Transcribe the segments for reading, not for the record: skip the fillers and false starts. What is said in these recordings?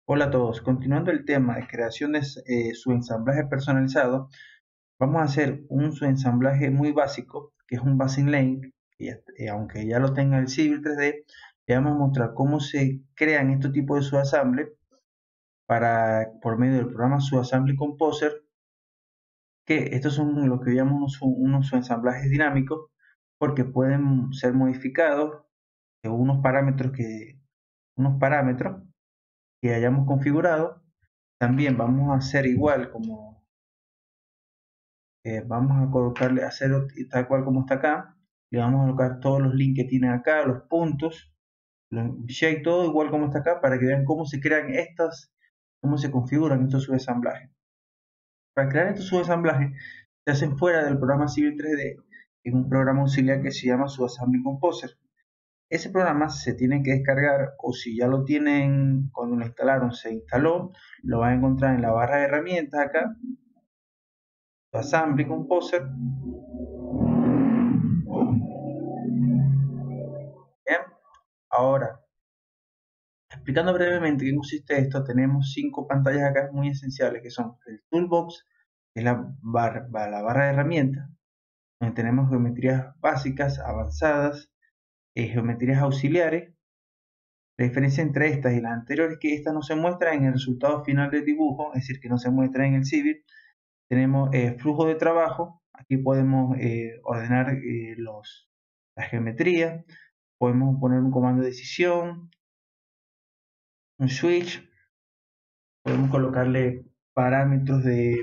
Hola a todos, continuando el tema de creación de subensamblaje personalizado, vamos a hacer un subensamblaje muy básico, que es un Basic Lane, que aunque ya lo tenga el Civil 3D, le vamos a mostrar cómo se crean estos tipos de subassembly por medio del programa Subassembly Composer, que estos son lo que llamamos unos subensamblajes dinámicos, porque pueden ser modificados de unos parámetros que hayamos configurado. También vamos a hacer igual como vamos a colocarle hacer tal cual como está acá. Le vamos a colocar todos los links que tienen acá, los puntos, los shake, todo igual como está acá, para que vean cómo se crean cómo se configuran estos subensamblajes. Para crear estos subensamblajes se hacen fuera del programa Civil 3D, en un programa auxiliar que se llama Subassembly Composer. Ese programa se tiene que descargar, o si ya lo tienen cuando lo instalaron, se instaló, lo van a encontrar en la barra de herramientas acá, Assembly Composer. Bien, ahora, explicando brevemente qué consiste esto, tenemos 5 pantallas acá muy esenciales, que son el Toolbox, que es la barra de herramientas, donde tenemos geometrías básicas, avanzadas, geometrías auxiliares. La diferencia entre estas y las anteriores es que estas no se muestran en el resultado final del dibujo, es decir, que no se muestra en el Civil. Tenemos flujo de trabajo, aquí podemos ordenar las geometrías, podemos poner un comando de decisión, un switch, podemos colocarle parámetros de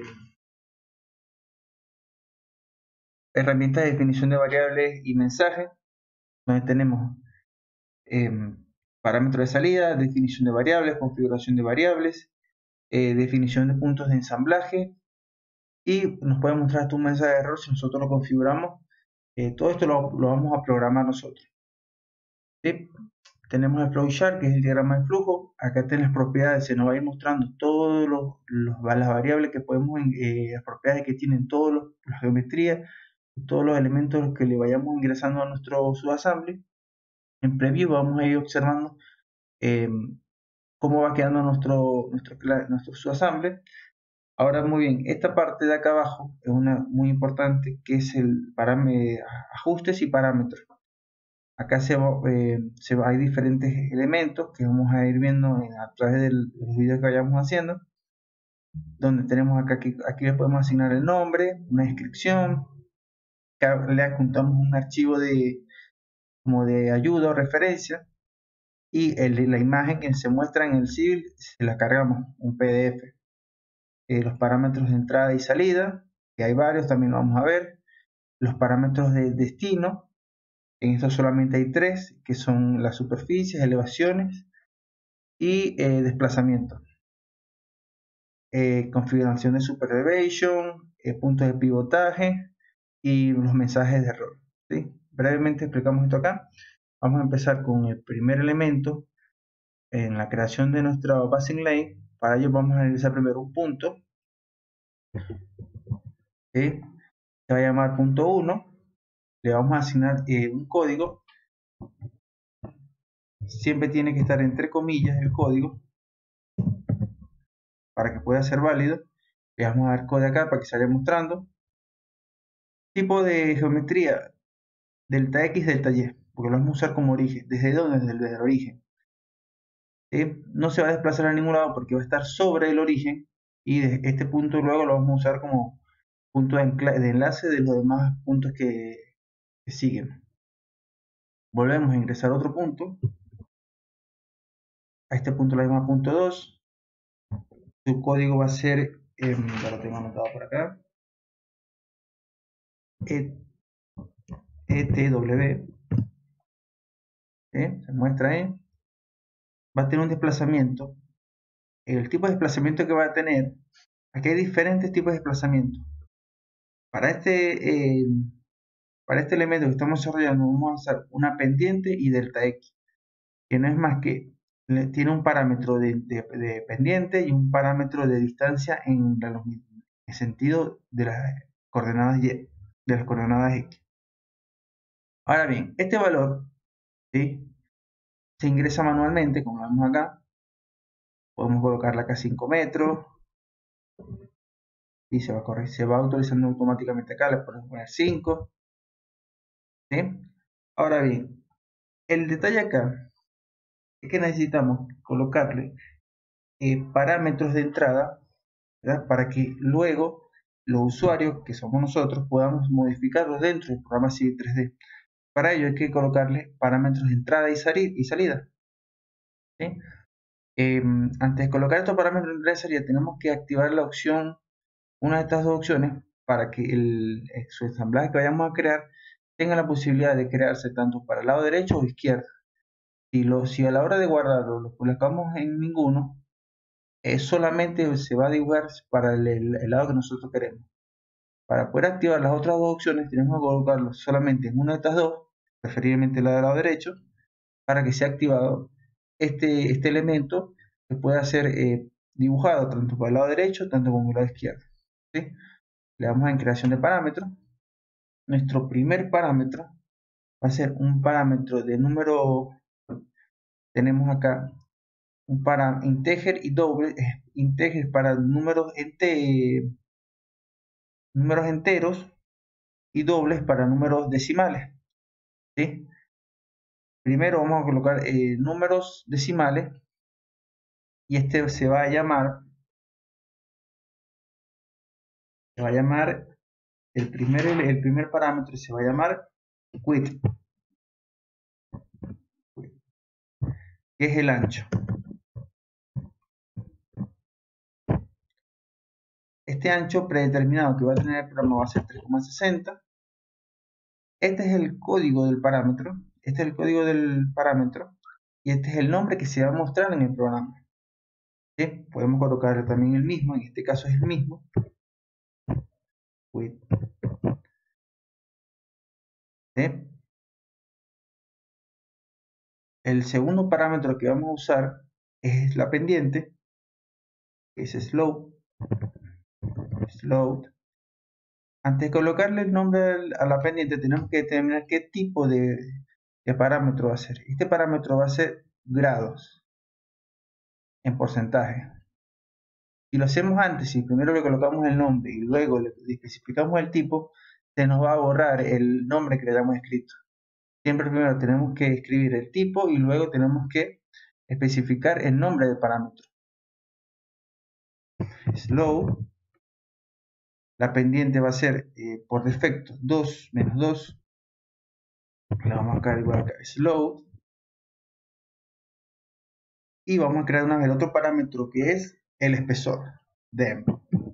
herramientas de definición de variables y mensajes, donde tenemos eh, parámetros de salida, definición de variables, configuración de variables, definición de puntos de ensamblaje, y nos puede mostrar hasta un mensaje de error si nosotros lo configuramos. Todo esto lo vamos a programar nosotros. ¿Sí? Tenemos el flowchart, que es el diagrama de flujo. Acá tienen las propiedades, se nos va a ir mostrando todas las variables que podemos, las propiedades que tienen todas las geometrías, todos los elementos que le vayamos ingresando a nuestro subassembly. En preview vamos a ir observando eh, cómo va quedando nuestro subassembly. Ahora, muy bien, esta parte de acá abajo es una muy importante, que es el ajustes y parámetros. Acá hay diferentes elementos que vamos a ir viendo a través de los videos que vayamos haciendo, donde tenemos acá que aquí le podemos asignar el nombre, una descripción, le adjuntamos un archivo como de ayuda o referencia, y la imagen que se muestra en el Civil se la cargamos, un PDF. Los parámetros de entrada y salida, que hay varios, también lo vamos a ver. Los parámetros de destino, en esto solamente hay 3, que son las superficies, elevaciones y desplazamiento. Configuración de super elevation, puntos de pivotaje y los mensajes de error. ¿Sí? Brevemente explicamos esto acá. Vamos a empezar con el primer elemento en la creación de nuestra Basic Lane. Para ello vamos a realizar primero un punto, ¿sí? Se va a llamar punto 1. Le vamos a asignar un código. Siempre tiene que estar entre comillas el código para que pueda ser válido. Le vamos a dar código acá para que se vaya mostrando. Tipo de geometría, delta X, delta Y, porque lo vamos a usar como origen. ¿Desde dónde? Desde el origen. No se va a desplazar a ningún lado porque va a estar sobre el origen, y de este punto luego lo vamos a usar como punto de enlace de los demás puntos que siguen. Volvemos a ingresar otro punto. A este punto lo llamamos punto 2. Su código va a ser, ya lo tengo anotado por acá, ETW, se muestra ahí. Va a tener un desplazamiento. El tipo de desplazamiento que va a tener, aquí hay diferentes tipos de desplazamiento. Para este elemento que estamos desarrollando, vamos a usar una pendiente y delta X, que no es más que tiene un parámetro de pendiente y un parámetro de distancia en el sentido de las coordenadas Y, de las coordenadas X. Ahora bien, este valor, ¿sí?, se ingresa manualmente, como vemos acá, Podemos colocarla acá a 5 metros y se va autorizando automáticamente acá. Le podemos poner 5. ¿Sí? Ahora bien, el detalle acá es que necesitamos colocarle parámetros de entrada, ¿verdad? Para que luego los usuarios, que somos nosotros, podamos modificarlos dentro del programa Civil 3D. Para ello hay que colocarle parámetros de entrada y salida. ¿Sí? Antes de colocar estos parámetros de entrada y salida, tenemos que activar la opción, una de estas dos opciones, para que el ensamblaje que vayamos a crear tenga la posibilidad de crearse tanto para el lado derecho o izquierdo. Si a la hora de guardarlo lo colocamos en ninguno, solamente se va a dibujar para el lado que nosotros queremos. Para poder activar las otras dos opciones tenemos que colocarlo solamente en una de estas dos, preferiblemente la del lado derecho, para que sea activado este elemento que pueda ser dibujado tanto para el lado derecho tanto como el lado izquierdo. ¿Sí? Le damos en creación de parámetros. Nuestro primer parámetro va a ser un parámetro de número, tenemos acá un para integer y doble, integer para números enteros y dobles para números decimales. ¿Sí? Primero vamos a colocar números decimales y este se va a llamar el primer parámetro se va a llamar width, que es el ancho. Este ancho predeterminado que va a tener el programa va a ser 3,60. Este es el código del parámetro. Este es el código del parámetro. Y este es el nombre que se va a mostrar en el programa. ¿Sí? Podemos colocar también el mismo. En este caso es el mismo. Width. ¿Sí? El segundo parámetro que vamos a usar es la pendiente, que es slope. Antes de colocarle el nombre a la pendiente, tenemos que determinar qué tipo de parámetro va a ser. Este parámetro va a ser grados en porcentaje. Si lo hacemos antes, si primero le colocamos el nombre y luego le especificamos el tipo, se nos va a borrar el nombre que le damos escrito. Siempre primero tenemos que escribir el tipo y luego tenemos que especificar el nombre del parámetro. Slope. La pendiente va a ser por defecto 2 menos 2. Le vamos a cargar igual acá. Slope. Y vamos a crear una vez el otro parámetro que es el espesor. Dem.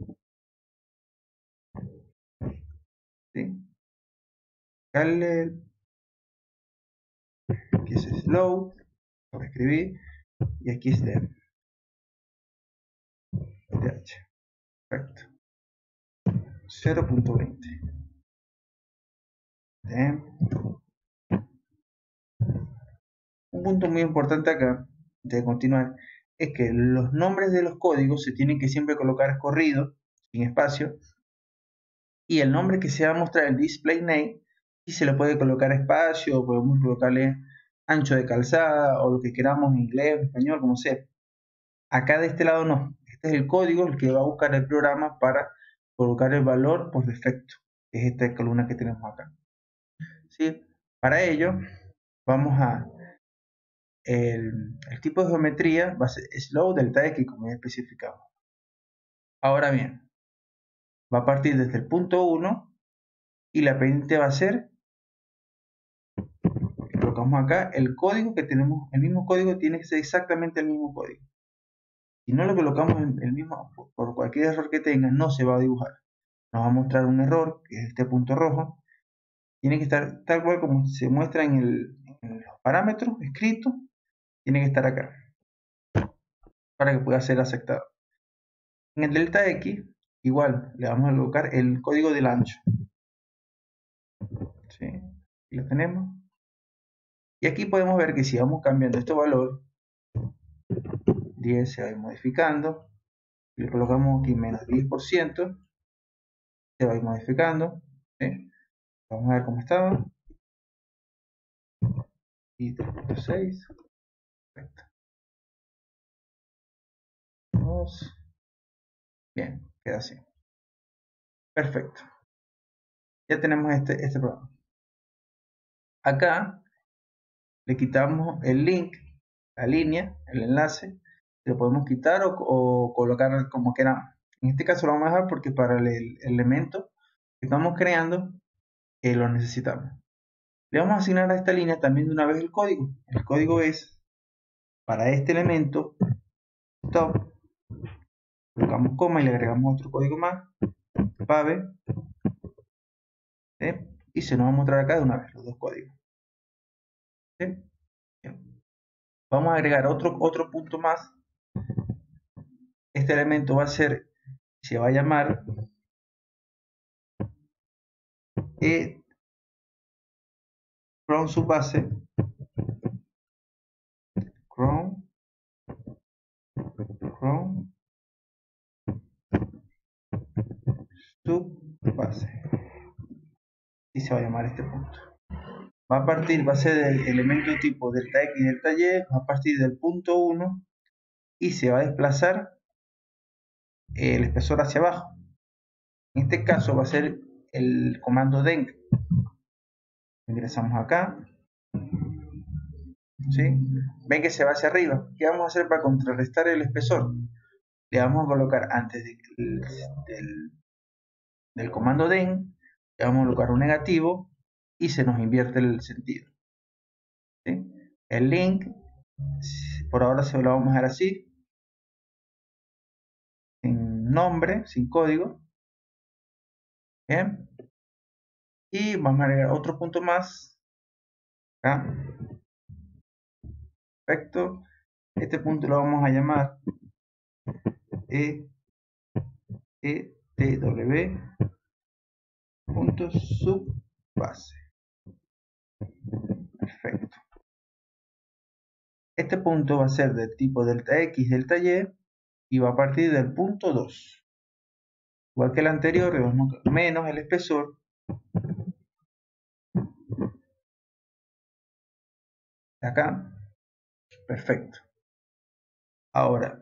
¿Sí? Carle, aquí es slope. Lo escribí. Y aquí es dem. DH. Perfecto. 0.20. Un punto muy importante acá, de continuar, es que los nombres de los códigos se tienen que siempre colocar corrido, sin espacio, y el nombre que se va a mostrar en el display name, y se le puede colocar espacio, podemos colocarle ancho de calzada, o lo que queramos en inglés, en español, como sea. Acá de este lado no, este es el código el que va a buscar el programa para colocar el valor por defecto, que es esta columna que tenemos acá. ¿Sí? Para ello, vamos a el tipo de geometría va a ser slope delta x, como ya especificamos. Ahora bien, va a partir desde el punto 1 y la pendiente va a ser, colocamos acá el código que tenemos, el mismo código tiene que ser exactamente el mismo código. Si no lo colocamos el mismo, por cualquier error que tenga, no se va a dibujar. Nos va a mostrar un error, que es este punto rojo. Tiene que estar tal cual como se muestra en los parámetros escritos, tiene que estar acá, para que pueda ser aceptado. En el delta x, igual, le vamos a colocar el código del ancho. ¿Sí? Aquí lo tenemos. Y aquí podemos ver que si vamos cambiando este valor, 10 se va a ir modificando. Si le colocamos aquí menos 10%, se va a ir modificando. ¿Sí? Vamos a ver cómo estaba. Y 3.6. Perfecto. cerramos. Bien, queda así. Perfecto. Ya tenemos este programa. Acá le quitamos el link, la línea, el enlace. Lo podemos quitar o colocar como queramos. En este caso lo vamos a dejar porque para el elemento que estamos creando lo necesitamos. Le vamos a asignar a esta línea también de una vez el código. El código es, para este elemento, stop, colocamos coma y le agregamos otro código más, pave, y se nos va a mostrar acá de una vez los dos códigos. ¿Sí? Vamos a agregar otro punto más. Este elemento va a ser, se va a llamar from subbase, from subbase, y se va a llamar este punto. Va a ser del elemento de tipo delta x y delta y, va a partir del punto 1 y se va a desplazar el espesor hacia abajo. En este caso va a ser el comando deng. Ingresamos acá, ¿sí? Ven que se va hacia arriba. ¿Qué vamos a hacer para contrarrestar el espesor? Le vamos a colocar antes del comando den, le vamos a colocar un negativo y se nos invierte el sentido. ¿Sí? El link, por ahora se lo vamos a dejar así, sin nombre, sin código. Bien. Y vamos a agregar otro punto más acá. Perfecto. Este punto lo vamos a llamar etw.subbase. Perfecto. Este punto va a ser del tipo delta x, delta y va a partir del punto 2. Igual que el anterior, menos el espesor de acá. Perfecto. Ahora,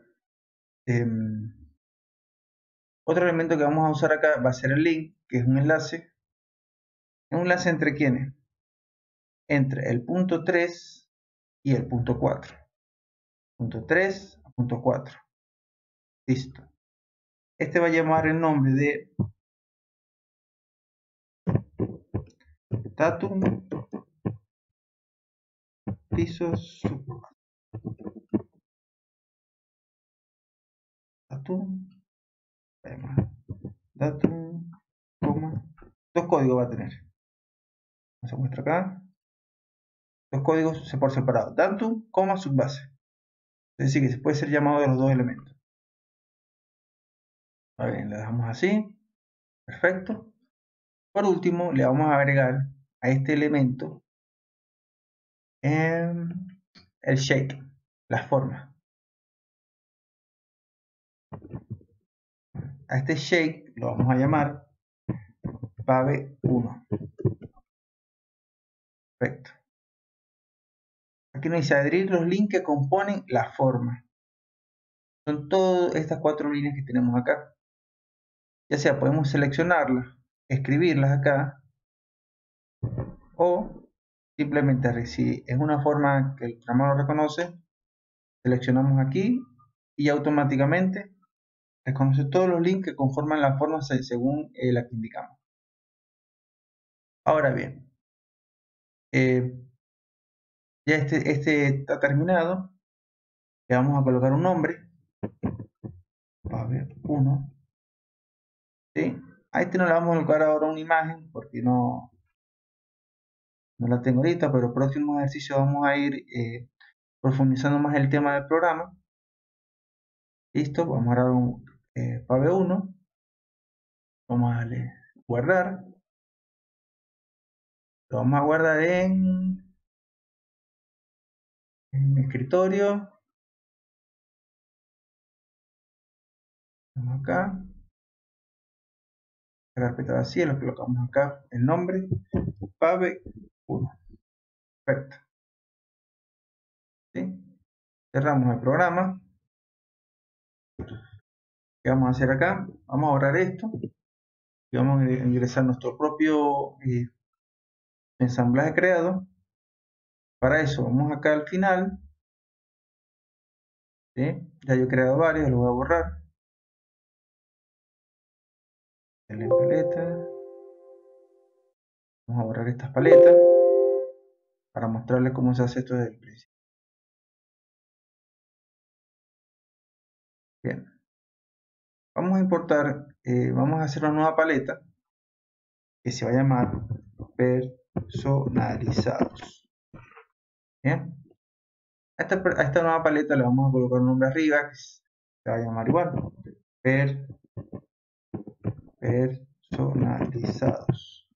otro elemento que vamos a usar acá va a ser el link, que es un enlace. ¿Un enlace entre quiénes? Entre el punto 3 y el punto 4. Punto 3 a punto 4. Listo. Este va a llamar el nombre de datum pisos datum, coma, dos códigos va a tener. Se muestra acá. Los códigos por separado. Datum, coma, subbase. Es decir, que se puede ser llamado de los dos elementos. Bien, le dejamos así. Perfecto. Por último, le vamos a agregar a este elemento el shake, la forma. A este shake lo vamos a llamar pave1. Perfecto. Aquí nos dice adherir los links que componen la forma. Son todas estas 4 líneas que tenemos acá. Ya sea podemos seleccionarlas, escribirlas acá, o simplemente si es una forma que el programa lo reconoce, seleccionamos aquí y automáticamente reconoce todos los links que conforman la forma según la que indicamos. Ahora bien, ya este está terminado. Le vamos a colocar un nombre, pave1. ¿Sí? A este no le vamos a colocar ahora una imagen porque no la tengo ahorita, pero próximo ejercicio vamos a ir profundizando más el tema del programa. Listo, vamos a dar un pave1. Vamos a darle guardar. Lo vamos a guardar en mi escritorio. Vamos acá. La carpeta vacía, lo colocamos acá. El nombre, pave1. Perfecto. ¿Sí? Cerramos el programa. ¿Qué vamos a hacer acá? Vamos a borrar esto y vamos a ingresar nuestro propio ensamblaje creado. Para eso vamos acá al final, ¿sí? Ya yo he creado varios, los voy a borrar. En paleta, vamos a borrar estas paletas para mostrarles cómo se hace esto desde el principio. Bien, vamos a importar, vamos a hacer una nueva paleta que se va a llamar personalizados. Bien, a esta nueva paleta le vamos a colocar un nombre arriba que se va a llamar igual, personalizados.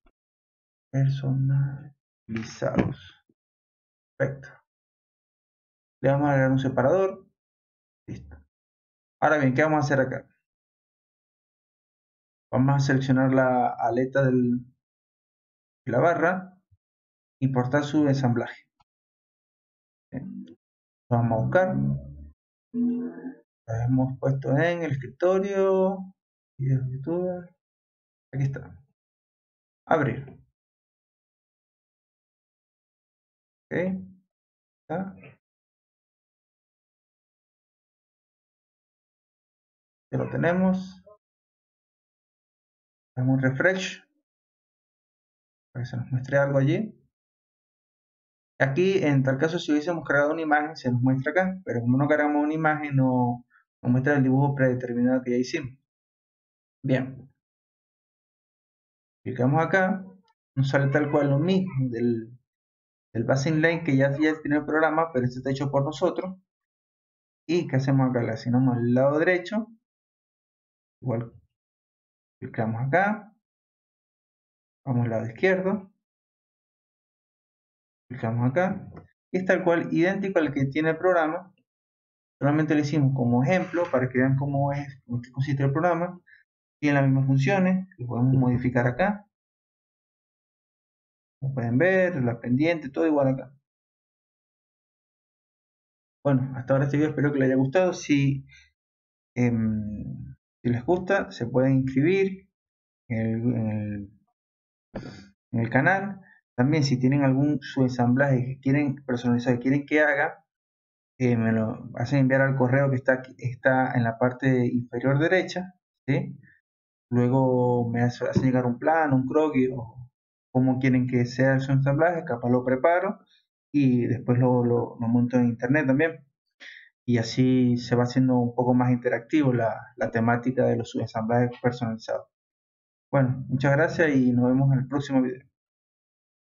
Perfecto. Le vamos a agregar un separador. Listo. Ahora bien, ¿qué vamos a hacer acá? Vamos a seleccionar la aleta de la barra, importar su ensamblaje. Bien. Lo vamos a buscar. Lo hemos puesto en el escritorio. Videos de YouTube. Aquí está. Abrir. Ok. Está. Ya lo tenemos. Damos un refresh para que se nos muestre algo allí. Aquí, en tal caso, si hubiésemos cargado una imagen, se nos muestra acá, pero como no cargamos una imagen, no nos muestra el dibujo predeterminado que ya hicimos. Bien, clicamos acá, nos sale tal cual lo mismo del Basing Lane que ya tiene el programa, pero este está hecho por nosotros. ¿Y qué hacemos acá? Le asignamos al lado derecho, igual clicamos acá, vamos al lado izquierdo, clicamos acá, y es tal cual idéntico al que tiene el programa. Solamente lo hicimos como ejemplo para que vean cómo es, en qué consiste el programa. Tiene las mismas funciones, que podemos modificar acá. Como pueden ver, la pendiente, todo igual acá. Bueno, hasta ahora este video espero que les haya gustado. Si les gusta, se pueden inscribir en el canal. También si tienen algún subensamblaje que quieren personalizar, que quieren que haga, me lo hacen enviar al correo que está en la parte inferior derecha, ¿sí? Luego me hacen llegar un plan, un croquis o cómo quieren que sea el subensamblaje, capaz lo preparo y después lo monto en internet también. Y así se va haciendo un poco más interactivo la temática de los subensamblajes personalizados. Bueno, muchas gracias y nos vemos en el próximo video.